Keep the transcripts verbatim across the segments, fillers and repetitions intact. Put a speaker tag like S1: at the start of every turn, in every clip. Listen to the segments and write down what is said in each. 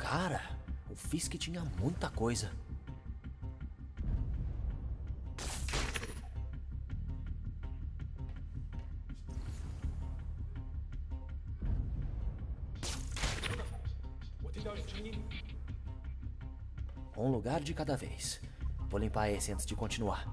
S1: Cara, o Fisk tinha muita coisa. Um lugar de cada vez. Vou limpar esse antes de continuar.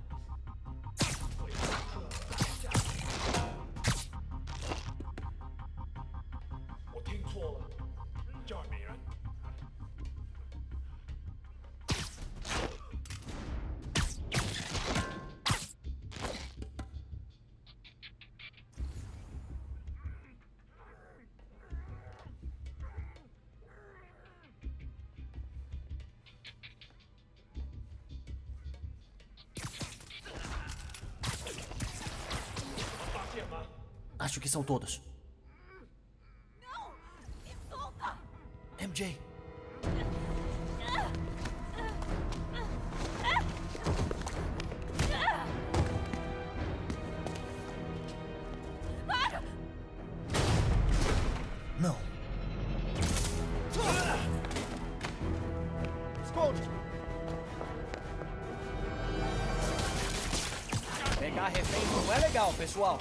S1: Acho que são todos.
S2: Não! Me solta!
S1: M J!
S2: Para!
S1: Não.
S3: Esconde! Pegar refém não é legal, pessoal.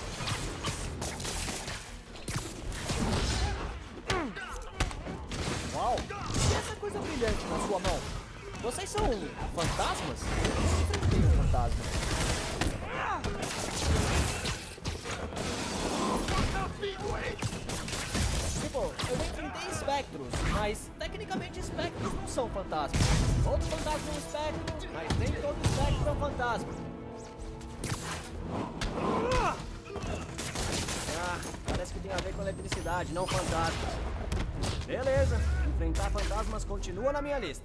S3: Uau! E essa coisa brilhante na sua mão? Vocês são fantasmas? Eu enfrentei um fantasma. Tipo, eu enfrentei espectros, mas tecnicamente espectros não são fantasmas. Todo fantasma é um espectro, mas nem todo espectro é um fantasma. Ah, parece que tem a ver com eletricidade, não fantasmas. Beleza, enfrentar fantasmas continua na minha lista.